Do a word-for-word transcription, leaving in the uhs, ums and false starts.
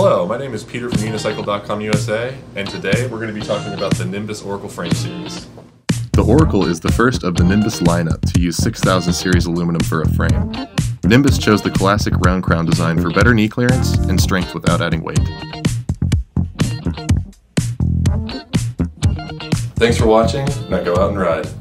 Hello, my name is Peter from Unicycle dot com U S A, and today we're going to be talking about the Nimbus Oracle Frame Series. The Oracle is the first of the Nimbus lineup to use six thousand series aluminum for a frame. Nimbus chose the classic round crown design for better knee clearance and strength without adding weight. Thanks for watching, now go out and ride.